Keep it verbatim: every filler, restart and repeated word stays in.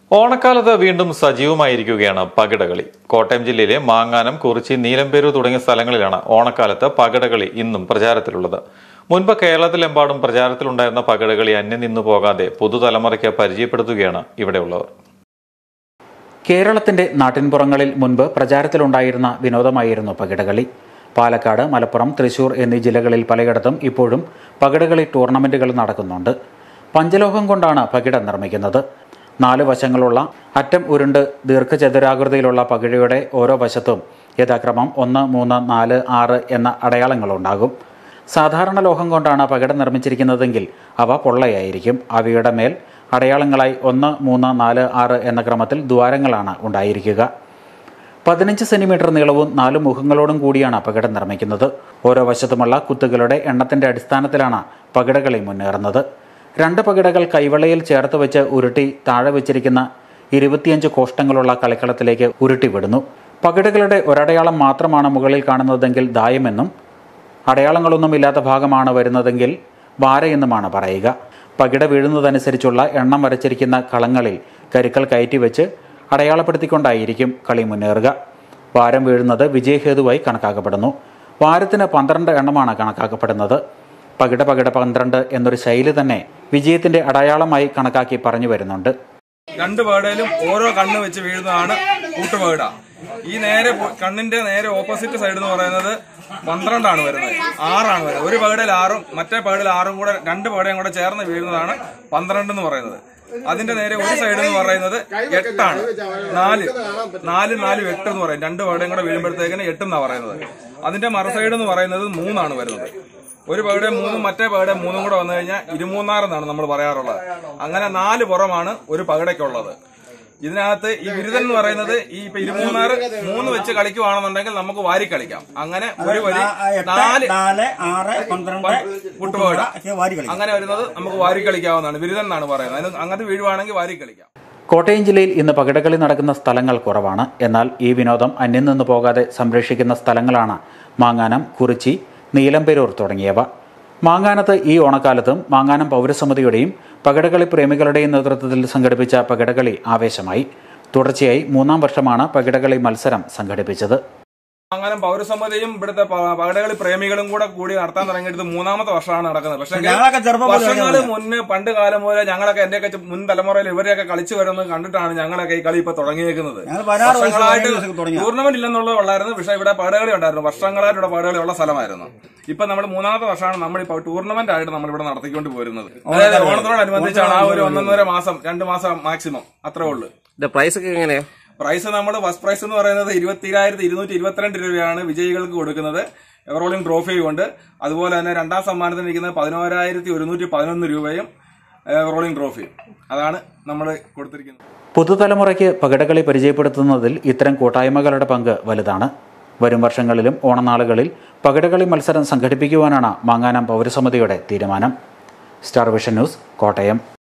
ഓണക്കാലത്ത് വീണ്ടും സജീവമായിരിക്കുകയാണ് പകിടകളി. കോട്ടയം ജില്ലയിലെ മാങ്ങാനം, കുറിച്ചി, നീലംപേരൂർ തുടങ്ങിയ സ്ഥലങ്ങളിലാണ് ഓണക്കാലത്ത് പകിടകളി ഇന്നും പ്രചാരത്തിലുള്ളത്. മുൻപ് കേരളത്തിലെമ്പാടും പ്രചാരത്തിലുണ്ടായിരുന്ന പകിടകളി അന്യം നിന്നു പോകാതെ പുതുതലമുറയ്ക്ക് പരിചയപ്പെടുത്തുകയാണ് ഇവിടെയുള്ളവർ. കേരളത്തിന്റെ നാട്ടിൻപുറങ്ങളിൽ മുൻപ് പ്രചാരത്തിലുണ്ടായിരുന്ന വിനോദമായിരുന്നു പകിടകളി. പാലക്കാട്, മലപ്പുറം, തൃശൂർ എന്നീ ജില്ലകളിൽ പലയിടത്തും ഇപ്പോഴും പകിടകളി ടൂർണമെന്റുകൾ നടക്കുന്നുണ്ട്. പഞ്ചലോഹം കൊണ്ടാണ് പകിട നിർമ്മിക്കുന്നത്. നാല് വശങ്ങളുള്ള അറ്റം ഉരുണ്ട് ദീർഘചതുരാകൃതിയിലുള്ള പകിഴയുടെ ഓരോ വശത്തും യഥാക്രമം ഒന്ന്, മൂന്ന്, നാല്, ആറ് എന്ന അടയാളങ്ങളുണ്ടാകും. സാധാരണ ലോഹം കൊണ്ടാണ് പകിട നിർമ്മിച്ചിരിക്കുന്നതെങ്കിൽ അവ പൊള്ളയായിരിക്കും. അവയുടെ മേൽ അടയാളങ്ങളായി ഒന്ന്, മൂന്ന്, നാല്, ആറ് എന്ന ക്രമത്തിൽ ദ്വാരങ്ങളാണ് ഉണ്ടായിരിക്കുക. പതിനഞ്ച് സെന്റിമീറ്റർ നീളവും നാല് മുഖങ്ങളോടും കൂടിയാണ് പകിട നിർമ്മിക്കുന്നത്. ഓരോ വശത്തുമുള്ള കുത്തുകളുടെ എണ്ണത്തിന്റെ അടിസ്ഥാനത്തിലാണ് പകിടകളി മുന്നേറുന്നത്. രണ്ട് പകിടകൾ കൈവളയിൽ ചേർത്ത് വെച്ച് ഉരുട്ടി താഴെ വെച്ചിരിക്കുന്ന ഇരുപത്തിയഞ്ച് കോഷ്ടങ്ങളുള്ള കളിക്കളത്തിലേക്ക് ഉരുട്ടി വിടുന്നു. പകിടകളുടെ ഒരടയാളം മാത്രമാണ് മുകളിൽ കാണുന്നതെങ്കിൽ ദായമെന്നും, അടയാളങ്ങളൊന്നുമില്ലാത്ത ഭാഗമാണ് വരുന്നതെങ്കിൽ വാരയെന്നുമാണ് പറയുക. പകിട വീഴുന്നതനുസരിച്ചുള്ള എണ്ണം വരച്ചിരിക്കുന്ന കളങ്ങളിൽ കരുക്കൾ കയറ്റിവെച്ച് അടയാളപ്പെടുത്തിക്കൊണ്ടായിരിക്കും കളി മുന്നേറുക. വാരം വീഴുന്നത് വിജയഹേതുവായി കണക്കാക്കപ്പെടുന്നു. വാരത്തിന് പന്ത്രണ്ട് എണ്ണമാണ് കണക്കാക്കപ്പെടുന്നത്. പകിട പകിട പന്ത്രണ്ട് എന്നൊരു ശൈലി തന്നെ വിജയത്തിന്റെ അടയാളമായി കണക്കാക്കി പറഞ്ഞു വരുന്നുണ്ട്. രണ്ട് പകിടയിലും ഓരോ കണ്ണ് വെച്ച് വീഴുന്നതാണ് കൂട്ടുപകിട. ഈ നേരെ കണ്ണിന്റെ നേരെ ഓപ്പോസിറ്റ് സൈഡ് എന്ന് പറയുന്നത് പന്ത്രണ്ടാണ് വരുന്നത്, ആറാണ് വരുന്നത്. ഒരു പകിടയിൽ ആറും മറ്റേ പകിടയിൽ ആറും കൂടെ രണ്ട് പകിടയും കൂടെ ചേർന്ന് വീഴുന്നതാണ് പന്ത്രണ്ട് എന്ന് പറയുന്നത്. അതിന്റെ നേരെ ഒരു സൈഡ് എന്ന് പറയുന്നത് എട്ടാണ്. നാല് നാല് നാല് എട്ട് എന്ന് പറയും. രണ്ട് പകിടയും കൂടെ വീഴുമ്പോഴത്തേക്കിന് എട്ട് എന്നാണ് പറയുന്നത്. അതിന്റെ മറു സൈഡ് എന്ന് പറയുന്നത് മൂന്നാണ് വരുന്നത്. ഒരു പകിട മൂന്നും മറ്റേ പകിട മൂന്നും കൂടെ വന്നു കഴിഞ്ഞാൽ ഇരുമൂന്നാറെന്നാണ് നമ്മൾ പറയാറുള്ളത്. അങ്ങനെ നാല് പുറമാണ് ഒരു പകിടയ്ക്കുള്ളത്. ഇതിനകത്ത് ഈ ബിരുദൻ എന്ന് പറയുന്നത് ഈ ഇപ്പൊ ഇരുമൂന്നാറ് മൂന്ന് വെച്ച് കളിക്കുവാണെന്നുണ്ടെങ്കിൽ നമുക്ക് വാരി കളിക്കാം. അങ്ങനെ ഒരു വരി നാല് കൂട്ടുപകിട അങ്ങനെ വരുന്നത് നമുക്ക് വാരി കളിക്കാവുന്നതാണ്. ബിരുദൻ എന്നാണ് പറയുന്നത്. അതിന് അങ്ങനത്തെ വീഴുവാണെങ്കിൽ വാരി കളിക്കാം. കോട്ടയം ജില്ലയിൽ ഇന്ന് പകിടകളി നടക്കുന്ന സ്ഥലങ്ങൾ കുറവാണ്. എന്നാൽ ഈ വിനോദം അന്യം നിന്നു പോകാതെ സംരക്ഷിക്കുന്ന സ്ഥലങ്ങളാണ് മാങ്ങാനം, കുറിച്ചി, നീലംപേരൂർ തുടങ്ങിയവ. മാങ്ങാനത്ത് ഈ ഓണക്കാലത്തും മാങ്ങാനം പൗരസമിതിയുടെയും പകിടകളി പ്രേമികളുടെയും നേതൃത്വത്തിൽ സംഘടിപ്പിച്ച പകിടകളി ആവേശമായി. തുടർച്ചയായി മൂന്നാം വർഷമാണ് പകിടകളി മത്സരം സംഘടിപ്പിച്ചത്. മാങ്ങാനം പൗരസമിതിയും ഇവിടുത്തെ പകിടകളി പ്രേമികളും കൂടെ കൂടി നടത്താൻ തുടങ്ങിയിട്ട് മൂന്നാമത്തെ വർഷമാണ് നടക്കുന്നത്. പക്ഷേ വർഷങ്ങൾ മുന്നേ പണ്ട് കാലം മുതലേ ഞങ്ങളൊക്കെ എന്റെയൊക്കെ മുൻ തലമുറയിൽ ഇവരെയൊക്കെ കളിച്ചു വരുന്നത് കണ്ടിട്ടാണ് ഞങ്ങളൊക്കെ ഈ കളി ഇപ്പൊ തുടങ്ങിയേക്കുന്നത്. വർഷങ്ങളായിട്ട് ടൂർണമെന്റ് ഇല്ലെന്നുള്ളത് ഉള്ളായിരുന്നു. പക്ഷേ ഇവിടെ പകിടകളി ഉണ്ടായിരുന്നു. വർഷങ്ങളായിട്ട് ഇവിടെ പകിടകളി ഉള്ള സ്ഥലമായിരുന്നു. ഇപ്പൊ നമ്മൾ മൂന്നാമത്തെ വർഷമാണ് നമ്മൾ ഇപ്പൊ ടൂർണമെന്റ് ആയിട്ട് നമ്മൾ ഇവിടെ നടത്തിക്കൊണ്ട് പോരുന്നത്. അതായത് ഓണത്തിനോടനുബന്ധിച്ചാണ് ആ ഒരു ഒന്നൊന്നര മാസം രണ്ട് മാസം മാക്സിമം അത്രേ ഉള്ളൂ. പ്രൈസ് ഒക്കെ എങ്ങനെയാ? പ്രൈസ് നമ്മൾ ഫസ്റ്റ് പ്രൈസ് എന്ന് പറയുന്നത് ഇരുപത്തിരായിരത്തി ഇരുന്നൂറ്റി ഇരുപത്തിരണ്ട് രൂപയാണ് വിജയികൾക്ക് കൊടുക്കുന്നത്. എവറോളിംഗ് ട്രോഫി കൊണ്ട്. അതുപോലെ തന്നെ രണ്ടാം സമ്മാനത്തിന് ഇരിക്കുന്നത് പതിനോരായിരത്തി ഒരുന്നൂറ്റി പതിനൊന്ന് രൂപയും എവറോളിംഗ് ട്രോഫിയും. അതാണ് നമ്മൾ കൊടുത്തിരിക്കുന്നത്. പുതുതലമുറയ്ക്ക് പകിടകളി പരിചയപ്പെടുത്തുന്നതിൽ ഇത്തരം കൂട്ടായ്മകളുടെ പങ്ക് വലുതാണ്. വരും വർഷങ്ങളിലും ഓണനാളുകളിൽ പകിടകളി മത്സരം സംഘടിപ്പിക്കുവാനാണ് മാങ്ങാനം പൗരസമിതിയുടെ തീരുമാനം. Star vision news, Kottayam.